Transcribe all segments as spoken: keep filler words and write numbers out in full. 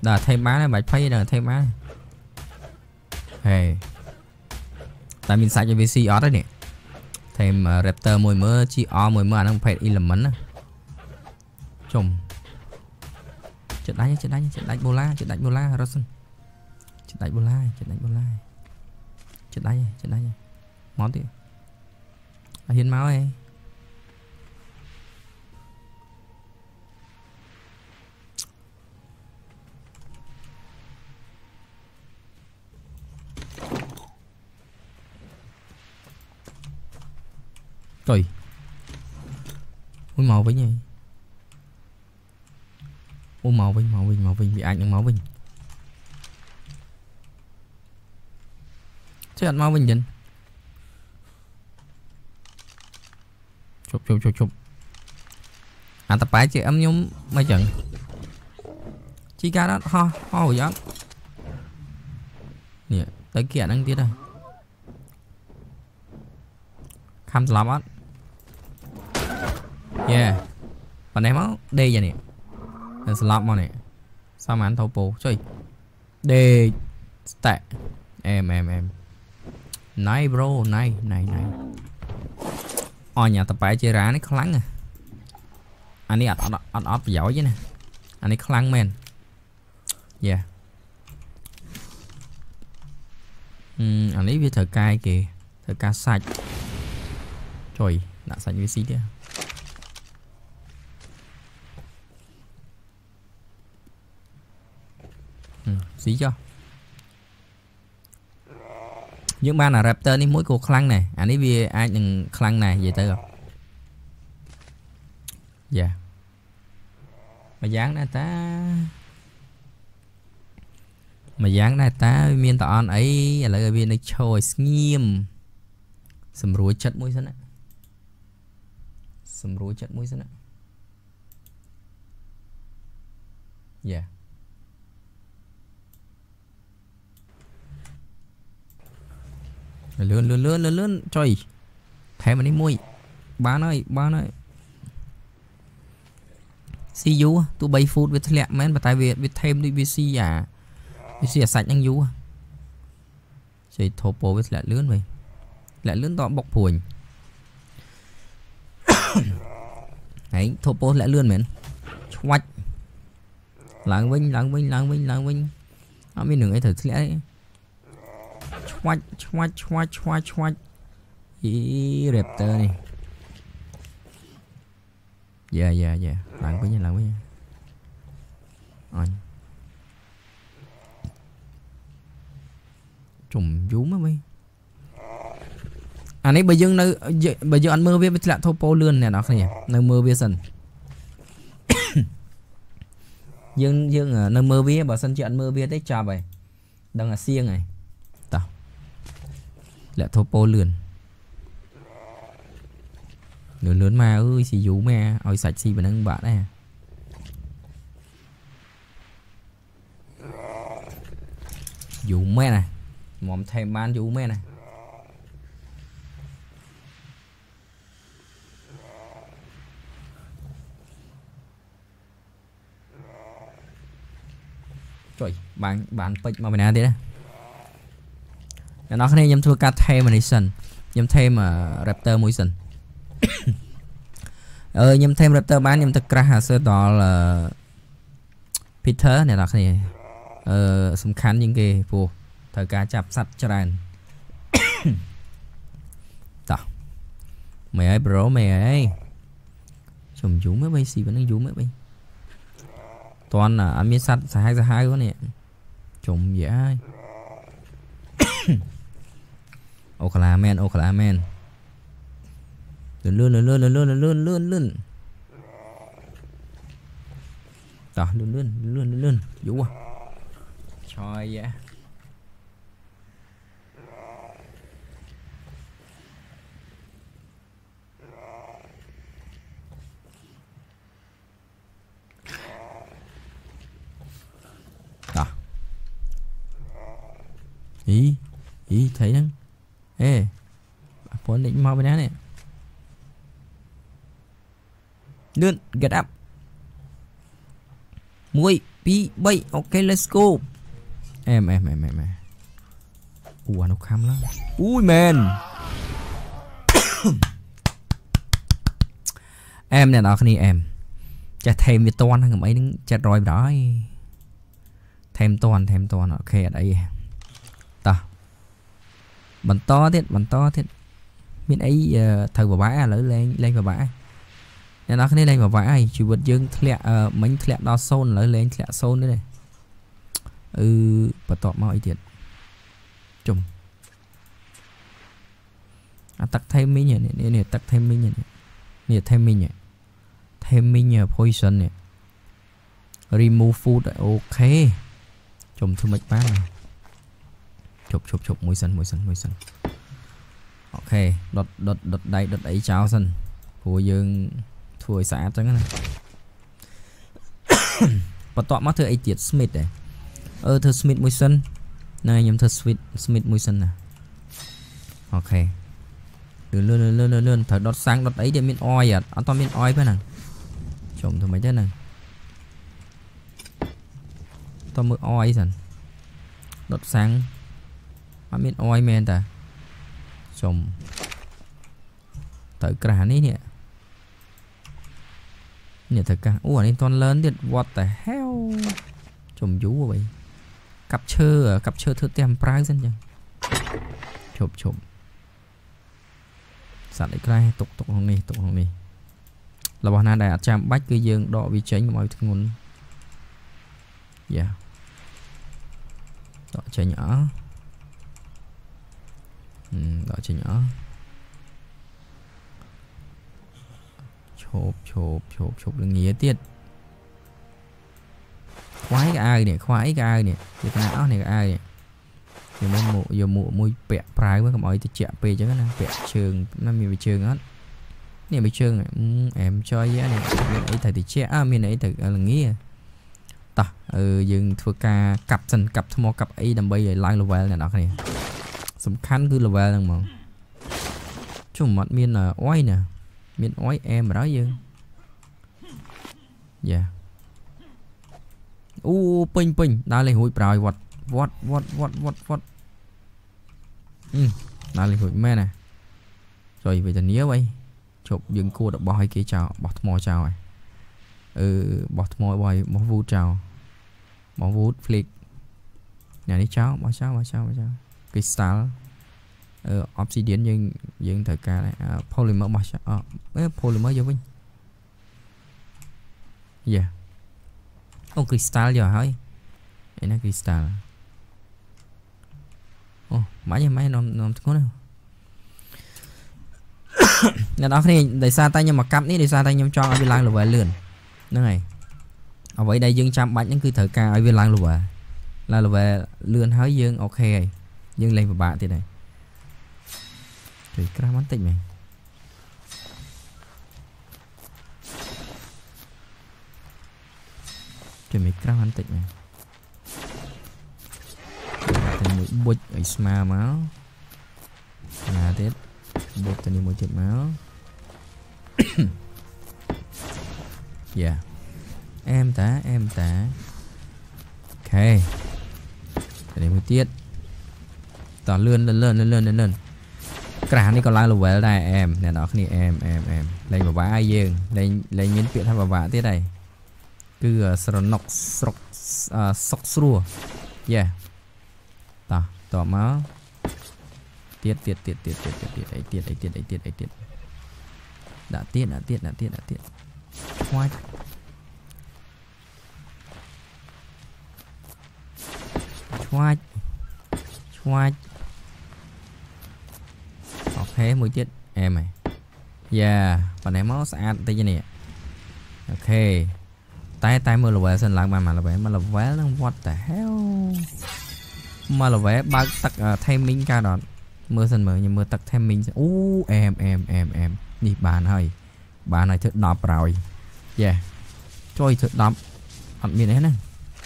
Đã thêm má này bạch phay là thêm má. Hey. Tại mình xài cho vê xê ở đấy nè. Thêm uh, Raptor mùi mơ chi o mùi mơ anh phải element á. Chùm. Chết đánh chết đánh chết đánh bola chết đánh bola Rosen. Chết đánh bola chết đánh bola. Chết đánh chết đánh. Món tiếp. À, hiến máu ấy. Trời. Ui màu vinh này. Ui màu vinh màu vinh màu vinh bị ảnh được máu vinh. Chứ ăn máu vinh dần. Chụp chụp chụp chụp. À tập bãi chị âm nhúng mấy trận. Chi ca đó ho ho hồi gió. Nè tới kia đang tiết rồi. Khăm slap á. Yeah. Bạn em á đây vậy nè. Là slap mà nè. Sao mà anh thâu bố chơi. Đây tệ. Em em em. Này bro, này này này. Ôi nhà tập bãi chơi ra nó khó lắng à. Anh ấy ọt ọt ọt ọt giỏi chứ nè. Anh ấy khó lắng men. Yeah. Ừ, anh ấy với thờ cai kìa. Thờ ca sạch. Trời, đã sạch với xí thế. Ừ, xí cho. Nhưng mà là Raptor ní mỗi cô khăn này. Anh ấy vì ai những khăn này về tới không? Dạ. Yeah. Mà dáng này ta. Mà dáng này ta miên tỏ anh ấy là viên này trời nghiêm. Sầm rùi chất mũi sân á. Sầm rùi chất mũi sân á. Dạ. Lươn lươn lươn lươn lươn trời. Thế mà đi mũi. Ba ơi ba ơi. See you tôi bay phút với lẹ men và tại vì biết thêm đi vê xê à. vê xê à sạch anh you. Chơi thô bố với lẹ lươn vậy. Lẹ lươn to bọc phùi. Đấy, thô bố lẹ lươn mến. Choách. Lãng vinh, lãng vinh, lãng vinh, lãng vinh. Nó mới đừng ấy thử lẽ đấy. Choách, choách, choách, choách, choách. Ý Raptor này. Dạ, dạ, dạ. Lãng vinh nha, lãng vinh nha. Rồi. Trùng vú mới mấy. Anh ấy bây giờ nơi bây giờ anh mơ viết với lại thô bố lươn nè nó không nhỉ? Nơi mơ viết sân. Dương dương nơi mơ viết bảo sân chuyện mơ viết đấy cho vậy. Đang là xiêng này. Tao. Lại thô bố lươn. Lươn lớn mà ơi xì vú mẹ, ôi sạch xì bên anh bạn này. Vú mẹ này. Mồm thêm man vú mẹ này. Trời, bạn bạn pick mà mình ăn thế đó. Nó này nhầm thua ca thêm mà sân, nhầm thêm mà Raptor mũi sân. Ờ nhầm thêm Raptor bán nhầm thực ra hà sơ đó là Peter này là này. Ờ sum khăn những cái phù thời ca chạp sạch cho đàn. Đó. Mày ơi bro mày ơi. Chồng chú mới bay xì vẫn đang chú mới bay. Toàn là anh biết sắt hai ra hai quá nè. Trùng dễ ai. Oklamen Oklamen. Lươn lươn lươn lươn lươn lươn lươn lươn. Đó lươn lươn lươn lươn lươn. Vũ à. Trời vậy. Đó. Ý ý thấy không? Ê phone định mau bên đó này. Lươn get up. Mũi pi bay ok let's go em em em em ủa nó khăm lắm ui men em nè đó khi em chả thêm với toan thằng ấy chả rồi đó thêm toan thêm toan ok ở đây ta bắn to thiết bắn to thiết bên ấy thầy vào bãi lỡ lên lên vào bãi nên nó cái lên vào bãi chỉ vật dương lẹ mấy lẹ đo xôn lỡ lên lẹ xôn nữa này ừ và tọt mọi tiền trùng à, tắt thêm mình nhỉ nè nè tắt thêm mình nhỉ nè thêm mình nhỉ thêm mình nhỉ poison nè remove food ok trùng thư mạch bác này chụp chụp chụp mũi sân mũi sân mũi sân ok đột đột đột đây đột ấy cháo sân của dương thổi xả cho cái này và tọa mắt thưa ấy tiệt Smith này ơ thưa Smith mũi sân này nhầm thưa Smith Smith mũi sân nè ok lươn lươn lươn lươn lươn thời đọt sang đọt ấy để miên oi à ăn to miên oi với nè trồng thôi mấy thế này to mưa oi dần đọt sang ăn miên oi men ta trồng tới cả này nè nè thật cả ủa nên toàn lớn điện what the hell trồng vú vậy cặp chơ cặp chơ thưa tem price dân chẳng chụp chụp sẵn đấy cái tục tục không đi tục không đi là bọn này đã chạm bách cứ dương đọ vì tránh mọi thứ nguồn yeah đọ chơi nhỏ ừ, đọ chơi nhỏ chộp chộp chộp chộp đừng nghĩa tiết khoái cái ai này khoái cái ai này cái não này cái ai này thì mới mụ giờ mụ mùi bẹ prai với mọi thì chẹt pe chứ cái bẹ trường năm mình bị trường hết nè bị trường này ừ, em cho giá này miền ấy thầy thì che à miền ấy thầy là nghĩ ta ừ dừng thua ca cặp dần cặp thua cặp ấy đầm bây giờ lại level này đó này sắm khăn cứ level đang mà chung mặt miền là oai nè miền oai em ở đó dương dạ u pin pin đã lên hụi prai vật what what what what what ừ đã lên hụi mẹ nè rồi về tình nhớ vậy chụp dừng cua được bỏ hai kia chào bỏ mò chào này ừ bỏ mò bòi bỏ vu chào bỏ vút flick nhà đi cháu bỏ cháu bỏ cháu bỏ cháu crystal ờ obsidian nhưng nhưng thời ca này uh, polymer bỏ cháu uh, polymer vô vinh yeah ông crystal giờ hỏi đây là crystal ô oh, máy máy nó nó có đâu nhà đó thì để xa tay nhưng mà cắm đi để xa tay nhưng cho ở bên lang lùa lượn nó này ở vậy đây dương trăm bánh những cứ thời ca ở bên lang lùa là lùa lượn hới dương ok dương lên vào bạn thì này thì cái món tịnh này thì mấy cái món tịnh này thì mũi bụi ở sma máu là tết bột tani một tiệt máu dạ em tá em tá ok tani một tiết tỏ lươn lên lên lên lên lên lên cả này còn lại là về đây em nè đó này em em em lên vào bả ai dương lên lên miếng chuyện hay vào bả tiết này cứ sờ nọc sọc sọc srua yeah tỏ tỏ máu tiết tiết tiết tiết tiết tiết tiết ấy tiết ấy tiết ấy tiết ấy tiết đã tiết đã tiết đã tiết đã tiết khoai khoai khoai học thế mùi tiết em này yeah và này máu sạch tay như này ok tay tay mưa là về sân lại mà mà là về mà là vé nó what the hell mà là vé ba tắc uh, thay minh ca đòn mưa sân mở nhưng mưa tắc thêm mình u em em em em đi bàn hơi bà này thức đọc rồi yeah trôi thức đọc ăn miếng đấy nè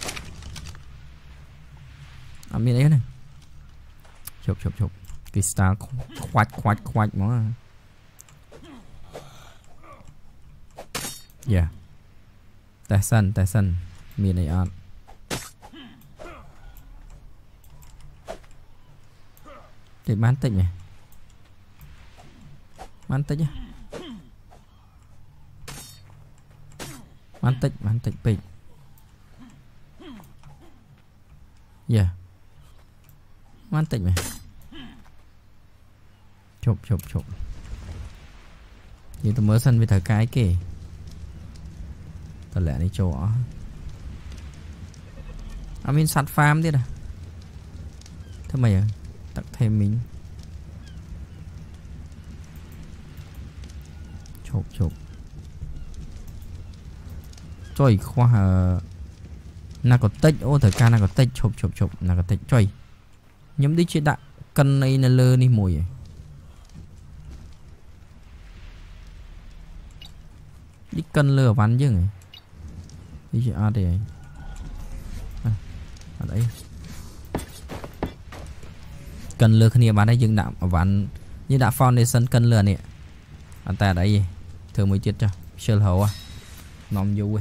ăn miếng đấy nè chụp chụp chụp cái star khoát khoát khoát nó yeah tại sân tại sân miếng này ăn để bán tích này bán tích nhá bán tích bán tích bị yeah bán tích này chụp chụp chụp thì tôi mới sân với thằng cái kì tôi lại đi chỗ à mình sạt farm đi nè thế mày à tặng thêm mình chụp chụp trời khoa uh, na có tích ô thời ca na có tích chụp chụp chụp na có tích trời nhắm đi chuyện đại cân này là lơ đi mùi đi cân lừa vắn chứ này đi chuyện à để à, ở đấy cần lừa khi bán đây dừng đạm ván như đã foundation cần lừa nè anh ta đấy gì thường mới chết cho sơ hậu à nóm vui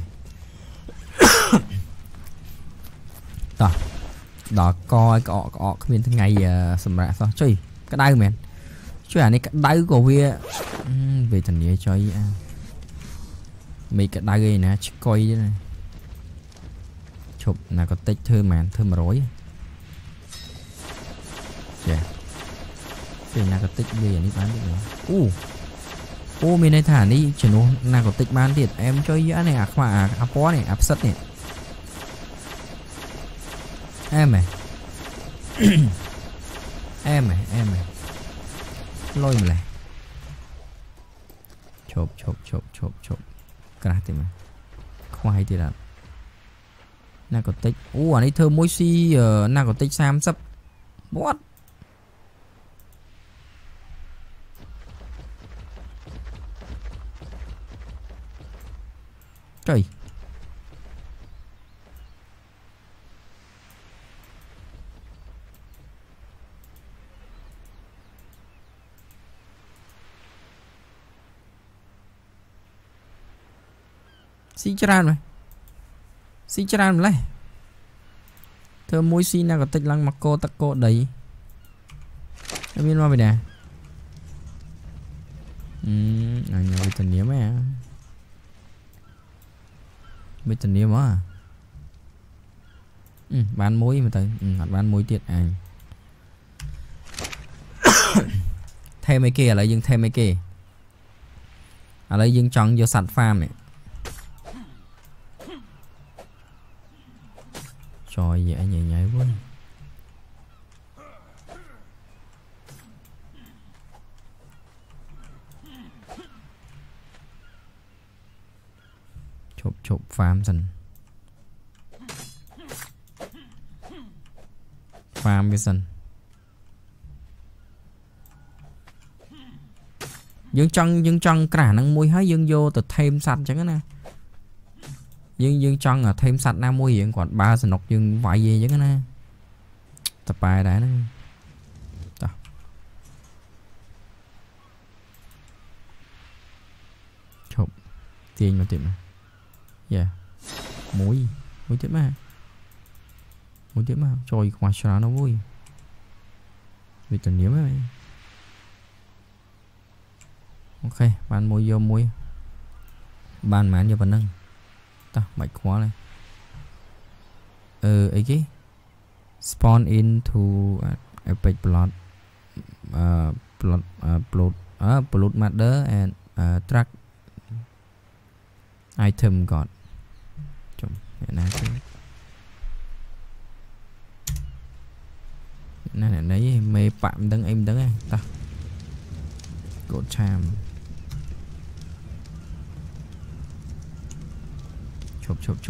đó đó coi cọ cọ bên thứ ngày sầm rạ sao chơi cái đai mền chơi này cái đai của vi về thành địa chơi mấy cái đai nè coi này chụp là có tích thơ màn thơ mà rối yeah. Cái nào có tích bây giờ đi bán được rồi u ô mình đây thả đi chỉ nó nào có tích bán thiệt em chơi dã này ạc họa ạc có này áp sắt này em này em này em này lôi mình lại chộp chộp chộp chộp chộp cái này thì mà khoai thì là nào có tích u ở đây thơ mối si ở nào có tích sam sắp what trời xí chran mày xí chran lại thơ mối xí nào có tích lăng mặc cô tắc cô đấy em biết mà vậy nè ừm anh nói tình nghĩa mày à biết tình yêu mà ừ, bán muối mà tới ừ, bán muối tiệt anh thêm mấy kia lại dừng thêm mấy kia ở đây dừng chọn vô sạch farm này trời dễ nhảy nhảy quá chụp chụp farm dần farm cái dần dương chân dương chân cả năng mùi hết dương vô từ thêm sạch chẳng nè dương dương chân là thêm sạch nam mùi hiện còn ba sần nọc dương vải gì chẳng nè tập bài đã nó chụp tiền mà tiền mà yeah muối muối tiếp mà muối tiếp mà trời ngoài sao nó vui vì tình yêu ấy ok bạn muối vô muối bàn mán vô phần nâng ta bạch khóa này ờ ấy cái spawn into uh, epic plot uh, plot uh, plot uh, plot matter and uh, track item got chồng này này này đấy mê phạm đứng em đứng ta cột chàm chụp chụp chụp